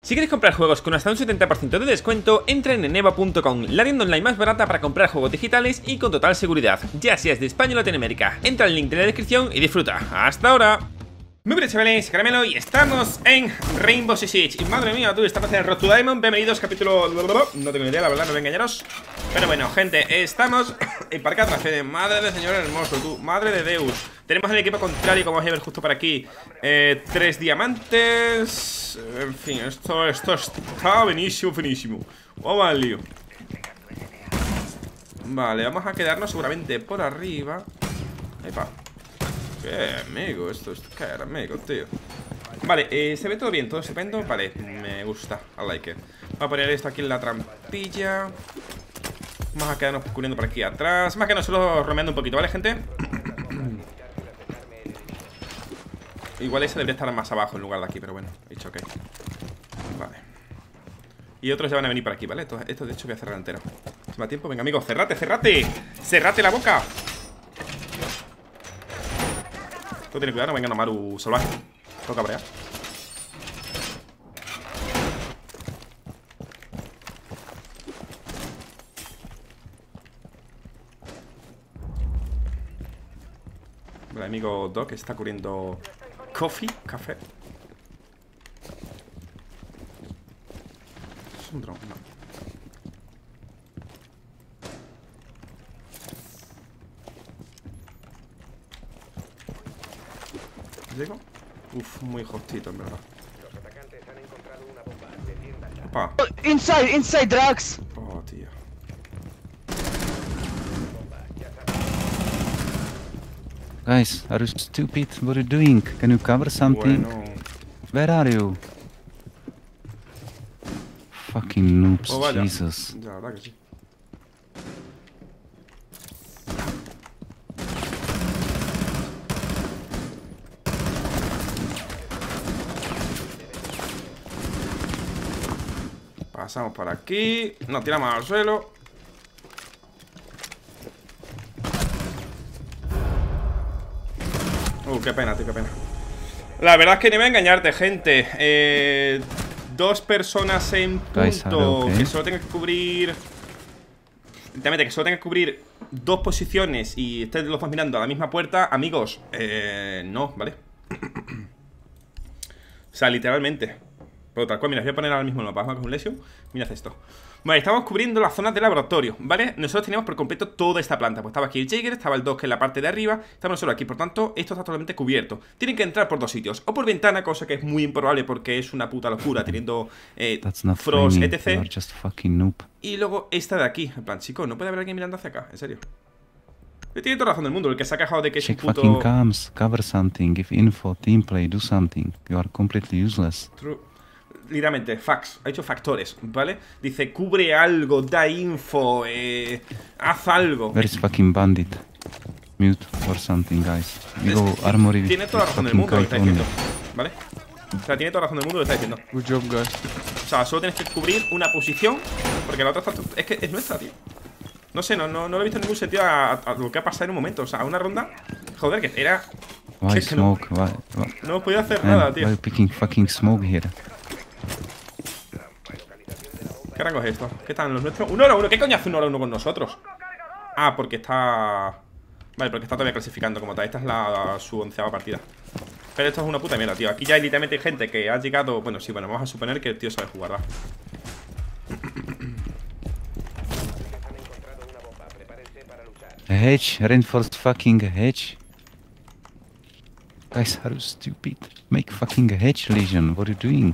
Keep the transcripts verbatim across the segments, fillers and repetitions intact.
Si queréis comprar juegos con hasta un setenta por ciento de descuento, entren en Eva punto com, la tienda online más barata para comprar juegos digitales y con total seguridad, ya seas de España o Latinoamérica. Entra al link de la descripción y disfruta. ¡Hasta ahora! Muy bien, chavales, Caramelo, y estamos en Rainbow Six Siege. Y madre mía, tú, estamos en el Road to Diamond. Bienvenidos, capítulo... No tengo ni idea, la verdad, no voy a engañaros. Pero bueno, gente, estamos en Parque de Atracciones. Madre de señor hermoso, tú, madre de Deus. Tenemos el equipo contrario, como vais a ver justo por aquí, eh, tres diamantes. En fin, esto, esto está buenísimo, finísimo. Vamos al lío. Vale, vamos a quedarnos seguramente por arriba. Epa. Qué amigo, esto es qué amigo, tío. Vale, eh, se ve todo bien, todo estupendo. Vale, me gusta, I like it. Voy a poner esto aquí en la trampilla. Vamos a quedarnos cubriendo por aquí atrás. Más que no, solo romeando un poquito, ¿vale, gente? Igual ese debería estar más abajo en lugar de aquí, pero bueno, he dicho ok. Vale. Y otros ya van a venir por aquí, ¿vale? Esto, esto de hecho voy a cerrar entero. ¿Se me da tiempo? Venga, amigo, cerrate, cerrate. Cerrate la boca. Tú tienes cuidado, no venga, no, Maru salvaje. Toca brear. Vale, amigo Doc está cubriendo coffee, café. Es un dron, no. ¿Llego? Uf, muy justito, en verdad. Los atacantes han encontrado una bomba. Defiéndala. Opa. Oh, inside, inside, Drax! Oh, tío. Guys, are you stupid? What are you doing? Can you cover something? Bueno. Where are you? Fucking noobs, Oh, vaya. Jesus. Ya, la verdad que sí. Pasamos por aquí. Nos tiramos al suelo. Uh, qué pena, tío, qué pena. La verdad es que no voy a engañarte, gente. Eh, dos personas en Guys, punto okay. que solo tengan que cubrir. Literalmente, que solo tengan que cubrir dos posiciones y estén los dos mirando a la misma puerta. Amigos, eh, no, ¿vale? O sea, literalmente. Pero tal cual, mira, os voy a poner ahora mismo en el mapa. Vamos a coger un lesio. Mirad esto. Vale, estamos cubriendo las zonas de laboratorio, ¿vale? Nosotros teníamos por completo toda esta planta. Pues estaba aquí el Jaeger, estaba el Doc en la parte de arriba. Estamos nosotros aquí, por tanto, esto está totalmente cubierto. Tienen que entrar por dos sitios. O por ventana, cosa que es muy improbable porque es una puta locura, teniendo eh, That's not Frost, framing. You etcétera. are just fucking noob. Y luego esta de aquí. En plan, chicos, no puede haber alguien mirando hacia acá, en serio. Tiene toda razón del mundo, el que se ha quejado de que es un Check puto... fucking cams, cover something, give info, team play, do something. You are completely useless. True. Literalmente, facts, ha hecho factores, ¿vale? Dice, cubre algo, da info, eh, haz algo. Where is fucking bandit? Mute or something, guys. You go armory with Tiene toda la razón del fucking mundo lo que está kite diciendo, only. ¿vale? O sea, tiene toda la razón del mundo lo que está diciendo. Good job, guys. O sea, solo tienes que cubrir una posición, porque la otra está... Es que es nuestra, tío. No sé, no, no, no le he visto ningún sentido a, a lo que ha pasado en un momento. O sea, una ronda... Joder, que era... Why que es que no, smoke? Why, why, no hemos podido hacer man, nada, why tío. you picking fucking smoke here? ¿Qué rango es esto? ¿Qué están los nuestros? ¡Un hora uno! ¿Qué coño hace un hora uno con nosotros? Ah, porque está... Vale, porque está todavía clasificando como tal. Esta es la, su onceava partida. Pero esto es una puta mierda, tío. Aquí ya hay literalmente gente que ha llegado... Bueno, sí, bueno, vamos a suponer que el tío sabe jugar, va. A hedge, reinforced fucking hedge. Guys, are you stupid? Make fucking a hedge, Legion. What are you doing?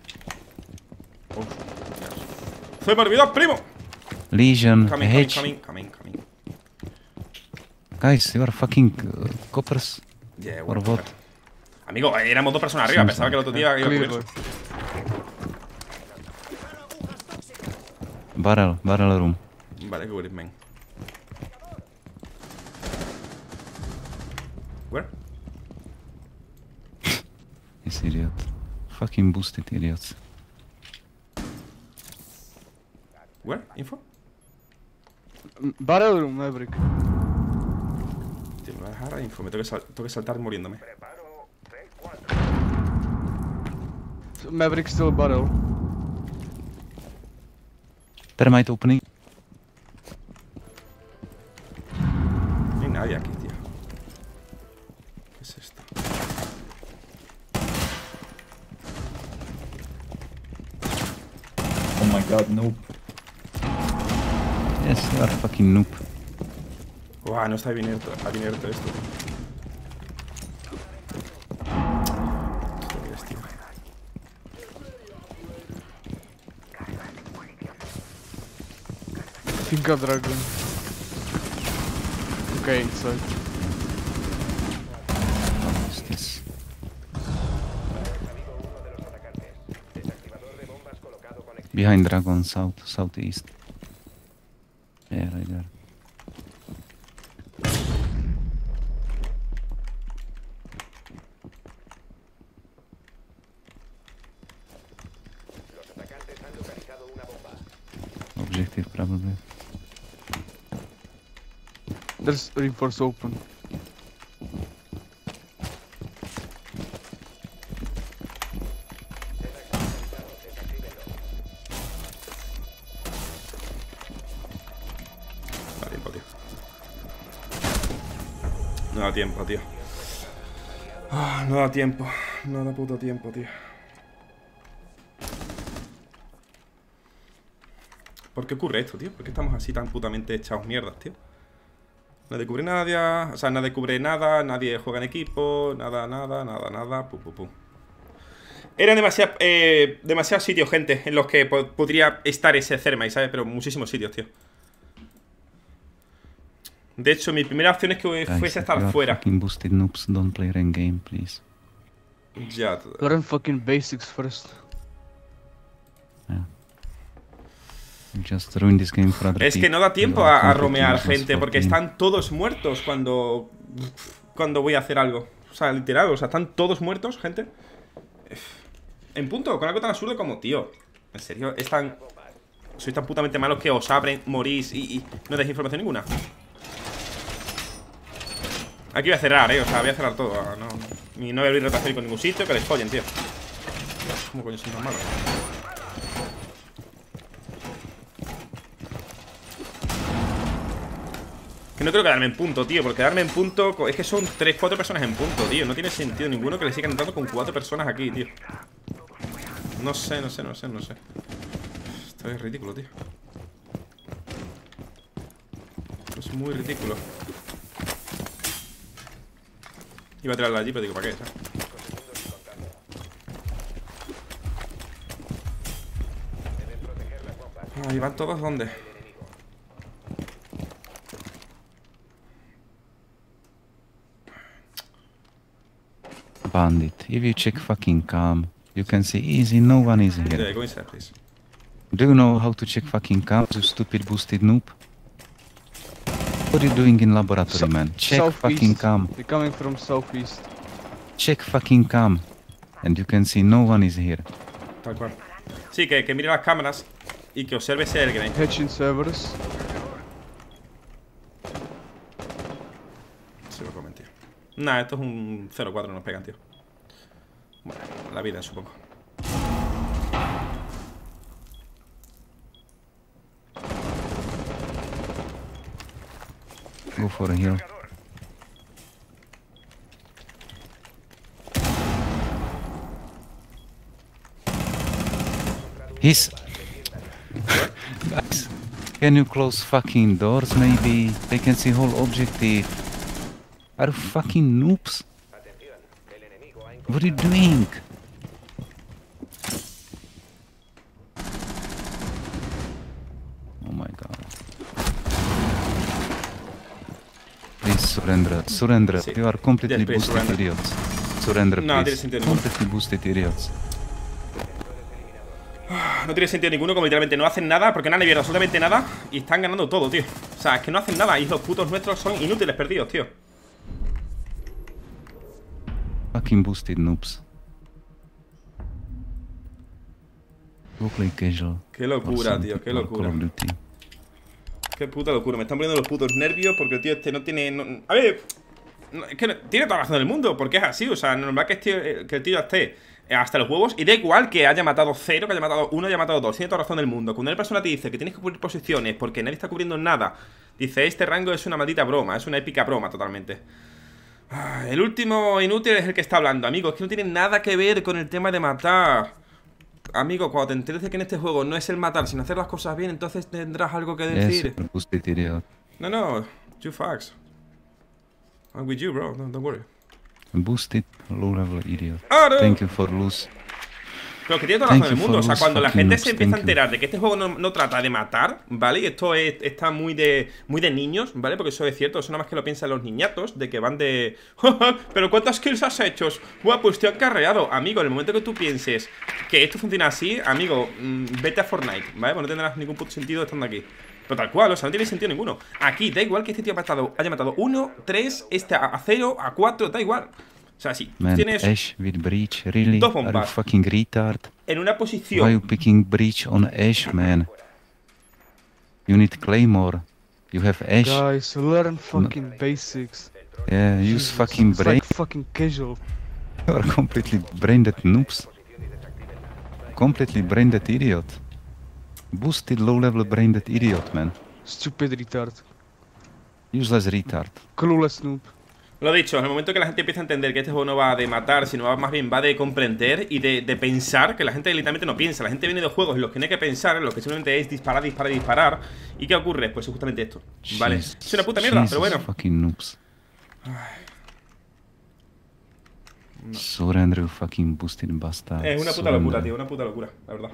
¡Se me olvidó, primo! Legion, a Coming, coming, hedge. coming, coming, coming. Guys, you are fucking uh, coppers. Yeah, Or bueno, what? pero- Amigo, éramos dos personas arriba. Pensaba que el otro día iba a Clear, cubrir. boys. Barrel, barrel room. Vale, cubrir, man. Where? This idiot. Fucking boosted idiots. Where? Info? Barrel room, Maverick. Tío, me va a dejar info. Me tengo que, sal tengo que saltar muriéndome. Maverick still barrel. Termite opening. No hay nadie aquí, tío. ¿Qué es esto? Oh my god, noob. Yes, you are fucking noob. Buah, no está abierto, abierto esto. Esto es, tío. Think of dragon. Okay, inside. What is this? Behind dragon, south, southeast. Yeah, right there. Objective probably. There's reinforce open. Da tiempo, tío. No da tiempo, tío. Ah, no da tiempo. No da puto tiempo, tío. ¿Por qué ocurre esto, tío? ¿Por qué estamos así tan putamente echados mierdas, tío? Nadie cubre nadie, o sea, nadie cubre nada, nadie juega en equipo, nada, nada, nada, nada, pum, pum, pum. Eran demasiados eh, demasiados sitios, gente, en los que po podría estar ese Thermite, ¿sabes? Pero muchísimos sitios, tío. De hecho, mi primera opción es que Guys, fuese a if you estar are fuera. fucking boosted noobs, don't play rank game, please. Ya, Learn fucking basics first. Yeah. You just ruin this game for other es que people. no da tiempo You are a, a completely romear useless gente, for porque team. están todos muertos cuando cuando voy a hacer algo. O sea, literal, o sea, están todos muertos, gente. En punto, con algo tan absurdo como, tío, en serio, es tan... Sois tan putamente malos que os abren, morís y, y no deis información ninguna. Aquí voy a cerrar, eh, o sea, voy a cerrar todo. No, y no voy a abrir rotación con ningún sitio, que les follen, tío. ¿Cómo coño son tan malos? Que no quiero quedarme en punto, tío. Porque quedarme en punto es que son tres, cuatro personas en punto, tío. No tiene sentido ninguno que le sigan entrando con cuatro personas aquí, tío. No sé, no sé, no sé, no sé. Esto es ridículo, tío. Esto es muy ridículo. Iba a tirarla allí, pero digo, ¿para qué? ¿Sabes? Ahí van todos, ¿dónde? Bandit. If you check fucking cam, you can see easy, no one is Yeah, here. go inside, please. Do you know how to check fucking cam, you stupid boosted noob? What are you doing in laboratory, So- man? Check southeast. fucking cam. They're coming from southeast. Check fucking cam. And you can see no one is here. Tal cual. Sí, que, que mire las cámaras y que observe ese Airgrenade. Hatching servers. Se lo comen, tío. Nah, esto es un cero cuatro, nos pegan, tío. Bueno, la vida, supongo. Go for a heal. He's... Guys, can you close fucking doors maybe? They can see whole objective. Are you fucking noobs? What are you doing? Oh my god. Please surrender. Surrender. Sí. You are completely Yes, please, boosted surrender. idiots. Surrender, No, please. tiene sentido ninguno. Completely boosted idiots. No tiene sentido ninguno, como literalmente no hacen nada, porque no han abierto absolutamente nada y están ganando todo, tío. O sea, es que no hacen nada y los putos nuestros son inútiles, perdidos, tío. Fucking boosted noobs. Go play casual. Qué or locura, something, tío, qué or locura. Call of Duty. Qué puta locura, me están poniendo los putos nervios porque el tío este no tiene... no- a ver, no, es que no- tiene toda la razón del mundo, porque es así, o sea, normal que, este, que el tío esté hasta los huevos. Y da igual que haya matado cero, que haya matado uno, haya matado dos. Tiene toda razón del mundo. Cuando una persona te dice que tienes que cubrir posiciones porque nadie está cubriendo nada, dice, este rango es una maldita broma, es una épica broma totalmente. Ah, el último inútil es el que está hablando, amigo. Es que no tiene nada que ver con el tema de matar. Amigo, cuando te enteres de que en este juego no es el matar, sino hacer las cosas bien, entonces tendrás algo que decir. Yes, boosted idiot. No, no, you facts. I'm with you, bro, don't, don't worry. Boosted low-level idiot. Ah, no. Thank you for lose. Pero que tiene toda la razón Thank del you mundo. O for sea, those cuando la fucking gente noobs, se empieza a thank you. enterar de que este juego no, no trata de matar, ¿vale? Y esto es, está muy de muy de niños, ¿vale? Porque eso es cierto, eso nada más que lo piensan los niñatos, de que van de... ¿Pero cuántas kills has hecho? Buah, pues te han carreado. Amigo, en el momento que tú pienses que esto funciona así, amigo, mmm, vete a Fortnite, ¿vale? Pues no tendrás ningún puto sentido estando aquí. Pero tal cual, o sea, no tiene sentido ninguno. Aquí, da igual que este tío haya matado, haya matado uno, tres, este a cero, a cuatro, da igual. O sea, si Man, tienes Ash with breach, really? dos Are you bombas fucking retard? en una Why are you posición... picking breach on Ash, man? You need Claymore. You have Ash. Guys, learn fucking basics. Yeah, use Jesus, fucking it's brain. like fucking casual. You are completely brain-dead noobs. Completely brain-dead idiot. Boosted low-level brain-dead idiot, man. Stupid retard. Useless retard. Clueless noob. Lo dicho, en el momento que la gente empieza a entender que este juego no va de matar, sino va más bien va de comprender y de, de pensar, que la gente literalmente no piensa. La gente viene de juegos en los que no hay que pensar, en los que simplemente es disparar, disparar, disparar. ¿Y qué ocurre? Pues es justamente esto, ¿vale? Jesus, Es una puta mierda, Jesus pero bueno. fucking noobs. Surrender, you fucking boosted bastard. Es una puta Surrender. locura, tío, una puta locura, la verdad.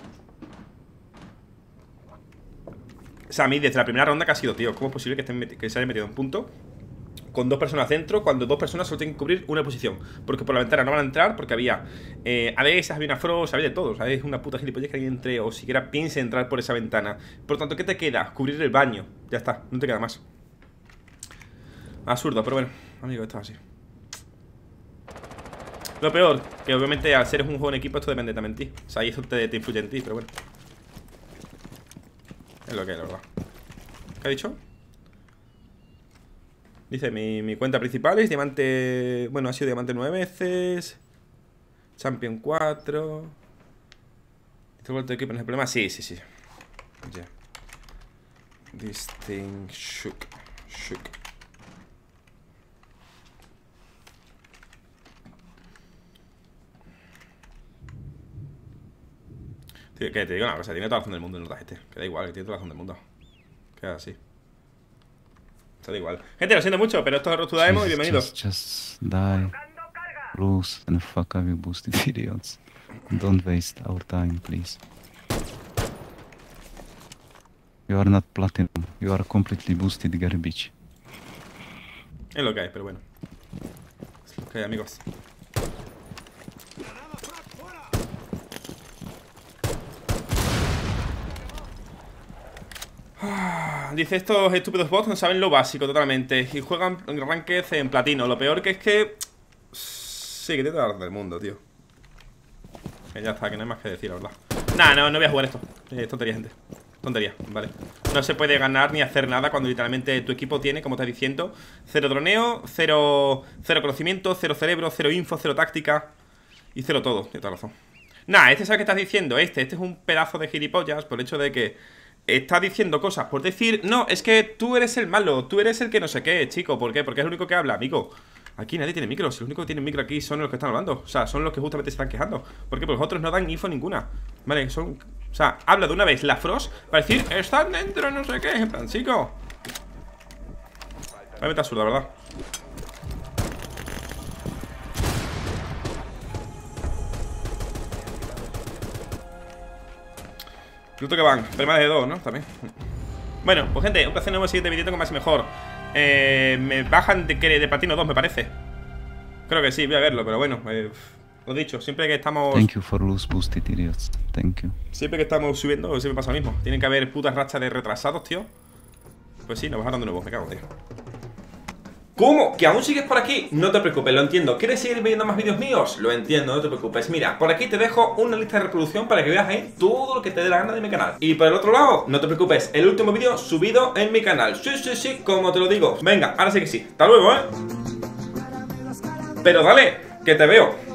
O sea, a mí desde la primera ronda que ha sido, tío, ¿cómo es posible que, estén que se hayan metido en punto con dos personas dentro cuando dos personas solo tienen que cubrir una posición? Porque por la ventana no van a entrar porque había eh, A D S, había una Frost, había de todo. O sea, es una puta gilipollez que alguien entre o siquiera piense entrar por esa ventana. Por lo tanto, ¿qué te queda? Cubrir el baño. Ya está, no te queda más. Absurdo, pero bueno, amigo, esto es así. Lo peor, que obviamente al ser un juego en equipo esto depende también de ti. O sea, y eso te, te influye en ti, pero bueno. Es lo que es, la verdad. ¿Qué ha dicho? Dice, mi, mi cuenta principal es diamante... Bueno, ha sido diamante nueve veces. Champion cuatro. ¿Este vuelto de equipo no es el problema? Sí, sí, sí. Ya. Yeah. This thing shook. Shook. Tío, que te digo una cosa, tiene toda la razón del mundo el notas este. Que da igual, que tiene toda la razón del mundo. Queda así. Se da igual. Gente, lo siento mucho, pero esto es Road to Demo y bienvenidos. Just, just die. Lose and fuck up you boosted idiots. Don't waste our time, please. You are not platinum. You are completely boosted garbage. Es lo que hay, pero bueno. Es lo que hay, amigos. Dice, estos estúpidos bots no saben lo básico totalmente y juegan ranked en platino. Lo peor que es que... Sí, que tiene toda la razón del mundo, tío. Que ya está, que no hay más que decir, la verdad. Nah, no, no voy a jugar esto. Es tontería, gente. Tontería, vale. No se puede ganar ni hacer nada cuando literalmente tu equipo tiene, como está diciendo, cero droneo, cero, cero conocimiento, cero cerebro, cero info, cero táctica y cero todo. Tiene toda razón. Nah, este sabe que estás diciendo, este, este es un pedazo de gilipollas por el hecho de que está diciendo cosas por decir, no, es que tú eres el malo, tú eres el que no sé qué, chico. ¿Por qué? Porque es el único que habla, amigo. Aquí nadie tiene micros, los únicos que tienen micro aquí son los que están hablando. O sea, son los que justamente se están quejando. ¿Por qué? Porque los otros no dan info ninguna. Vale, son... O sea, habla de una vez la Frost para decir, están dentro, no sé qué. En plan, chico. Realmente absurdo, la verdad. Luto que van, pero más de dos, ¿no? También. Bueno, pues gente, un placer nuevo siguiente vídeo con más y mejor. Eh, me bajan de, de platino dos, me parece. Creo que sí, voy a verlo, pero bueno, eh, lo dicho, siempre que estamos... Thank you for lose boosted idiots. Thank you. Siempre que estamos subiendo, siempre pasa lo mismo. Tienen que haber putas rachas de retrasados, tío. Pues sí, nos bajaron de nuevo, me cago, tío. ¿Cómo? ¿Que aún sigues por aquí? No te preocupes, lo entiendo. ¿Quieres seguir viendo más vídeos míos? Lo entiendo, no te preocupes. Mira, por aquí te dejo una lista de reproducción para que veas ahí todo lo que te dé la gana de mi canal. Y por el otro lado, no te preocupes, el último vídeo subido en mi canal. Sí, sí, sí, como te lo digo. Venga, ahora sí que sí. Hasta luego, ¿eh? Pero dale, que te veo.